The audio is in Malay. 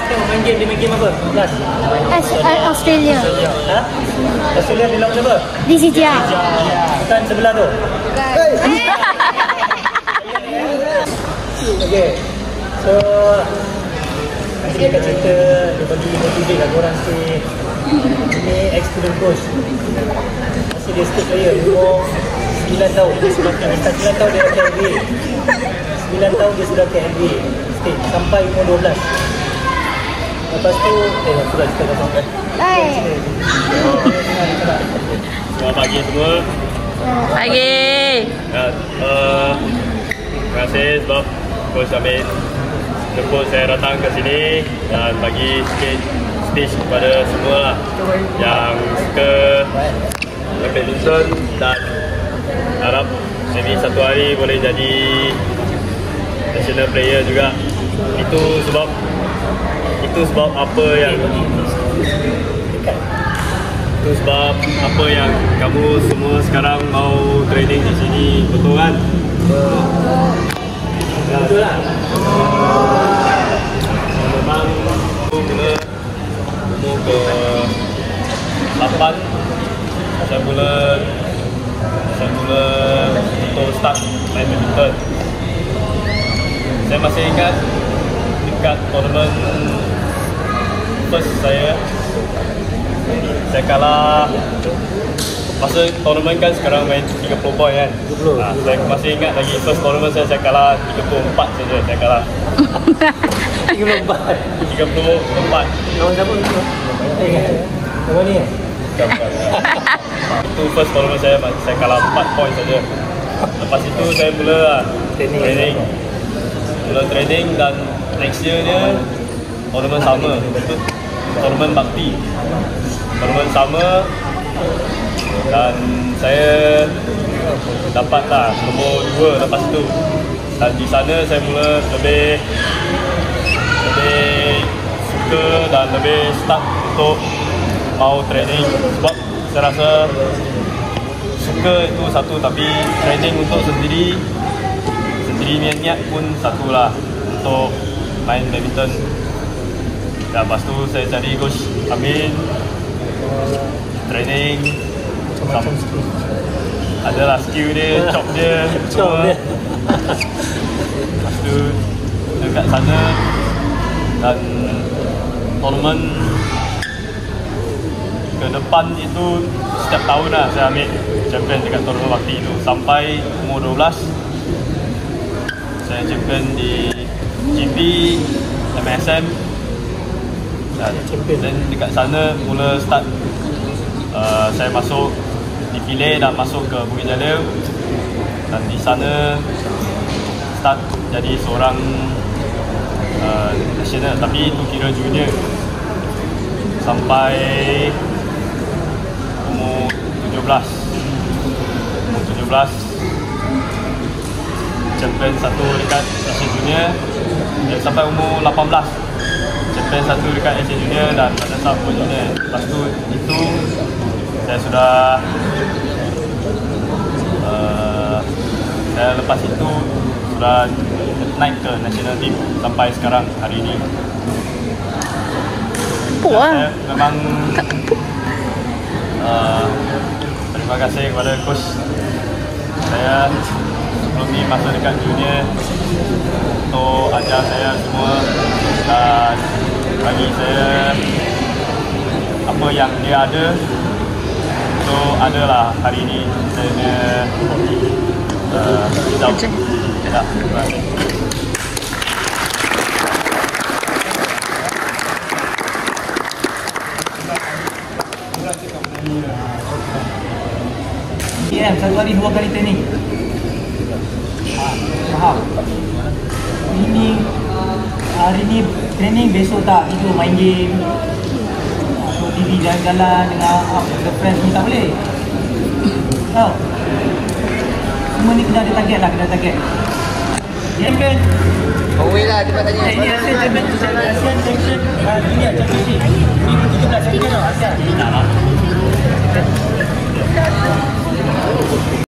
tengok main game, dia main game apa? Last? Australia. Ha? Australia dia lawan siapa? Di Sijia. Bukan sebelah tu. Okay. So nanti dia akan cerita, dia bagi motivate lah korang sikit. Ini ex-student coach. Masih dia state player, umur 9 tahun. 9 tahun dia dah ke NBA. 9 tahun dia sudah ke NBA state sampai umur 12. Lepas tu, aku dah cakap dah sampai. Selamat pagi semua. Pagi. Terima kasih sebab Coach Amin jemput saya datang ke sini dan bagi sikit stage kepada semua lah yang suka badminton dan harap maybe satu hari boleh jadi national player juga. Itu sebab apa yang kamu semua sekarang mau training di sini, betul kan? Betul lah. Memang mula umur ke 8 saya mula untuk start main badminton. Saya masih ingat dekat tournament first saya kalah. Masa tournament kan sekarang main 30 point kan. 30. Saya masih ingat lagi first tournament saya kalah 34 saja saya kalah. 34. Lawan siapa tu? Lawan ni? Itu first tournament saya kalah 4 point saja. Lepas itu saya mula training. Mula training dan next year dia tournament sama. Itu tournament bakti. Tournament sama dan saya dapatlah nombor 2 lepas itu. Dan di sana saya mula lebih suka dan lebih start untuk mau training sebab saya rasa suka itu satu, tapi training untuk sendiri niat pun satu lah untuk main badminton. Dan lepas tu saya cari Coach Amin training adalah skill dia, chop dia semua. Lepas tu dekat sana dan tournament ke depan itu setiap tahun lah saya ambil champion dekat tournament bakti itu sampai umur 12. Saya champion di GP, MSM dan dekat sana mula start saya masuk dipilih dan masuk ke Bukit Jalil dan di sana start jadi seorang national, tapi itu kira junior sampai umur 17 champion satu dekat Asian Junior dan sampai umur 18 champion satu dekat Asian Junior dan pada saat Junior. Lepas itu saya sudah saya lepas itu sudah naik ke national team sampai sekarang hari ini. Saya memang terima kasih kepada coach saya sebelum ni masa dekat junior untuk ajar saya semua dan bagi saya apa yang dia ada. So adalah hari ini saya result. Ya, terima kasih. Satu hari 2 kali training. Faham? Ini hari ni training, besok tak tidur main game. Atau TV jalan-jalan dengan girlfriend ni tak boleh. Tahu? Semua ni kena ada target lah, kena target. Ya kan? Away lah dia tanya. Ini ASEAN Championship. Ini Championship. 2017 champion tau ASEAN. Tak lah.